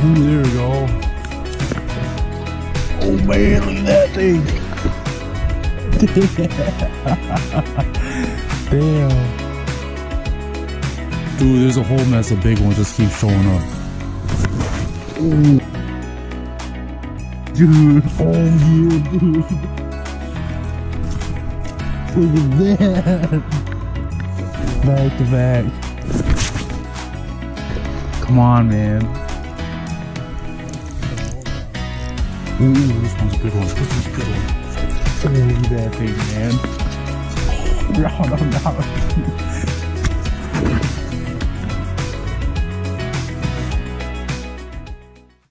Ooh, there we go. Oh man, look at that thing. Damn. Dude, there's a whole mess of big ones just keep showing up. Ooh. Dude, oh yeah, dude. Look at that. Back to back. Come on, man. Ooh, this one's a good one. This one's a good one. Oh, look at that thing, man. Round on round.